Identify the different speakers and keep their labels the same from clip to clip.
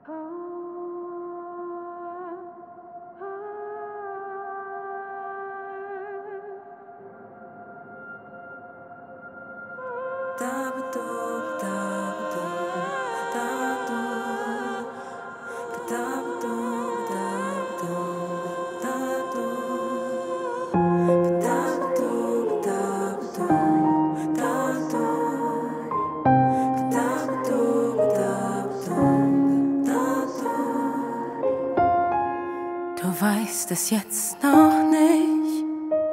Speaker 1: Du weißt es jetzt noch nicht.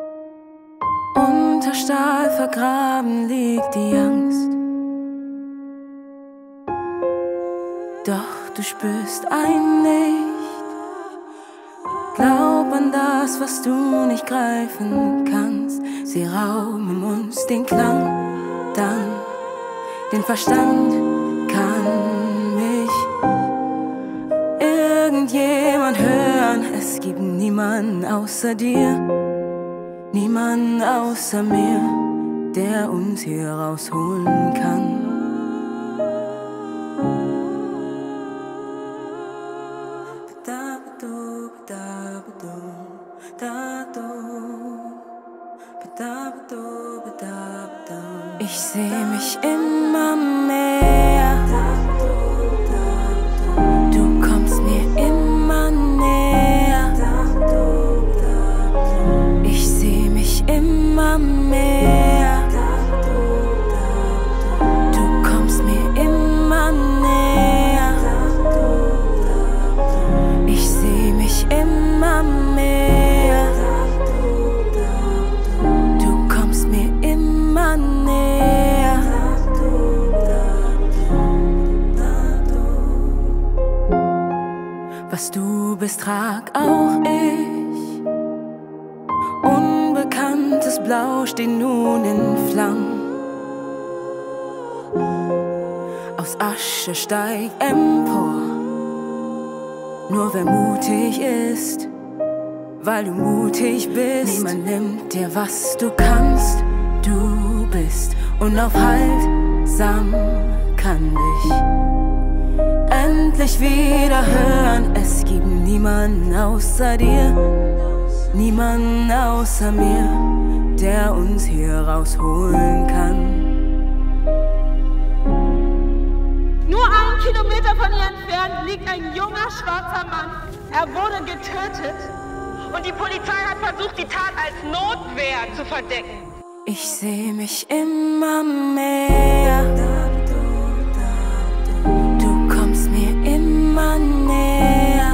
Speaker 1: Unter Stahl vergraben liegt die Angst. Doch du spürst ein Licht. Glaub an das, was du nicht greifen kannst. Sie rauben uns den Klang, dann den Verstand. Kann mich irgendjemand hören? Es gibt niemanden außer dir, niemanden außer mir, der uns hier rausholen kann. Ich seh mich immer mehr. Du kommst mir immer näher. Ich seh mich immer mehr. Du kommst mir immer näher. Ich seh mich immer mehr. Du kommst mir immer näher. Was du bist, trag auch ich. Unbekanntes Blau steht nun in Flammen. Aus Asche steig empor. Nur wer mutig ist, weil du mutig bist. Niemand nimmt dir, was du kannst. Du bist unaufhaltsam, kann dich endlich wieder hören. Es gibt niemanden außer dir, niemanden außer mir, der uns hier rausholen kann.
Speaker 2: Nur 1 Kilometer von hier entfernt liegt ein junger schwarzer Mann. Er wurde getötet und die Polizei hat versucht, die Tat als Notwehr zu verdecken.
Speaker 1: Ich seh mich immer mehr. Du kommst mir immer näher.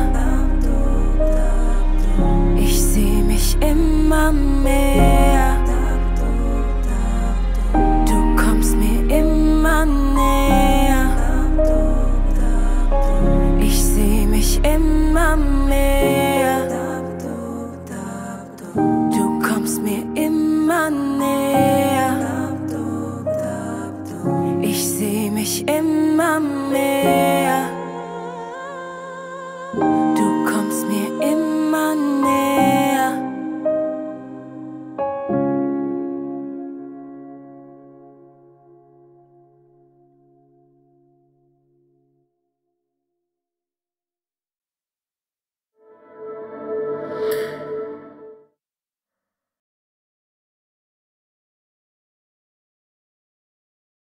Speaker 1: Ich seh mich immer mehr. Du kommst mir immer näher. Ich seh mich immer mehr. Du kommst mir immer näher. Ich seh mich immer mehr.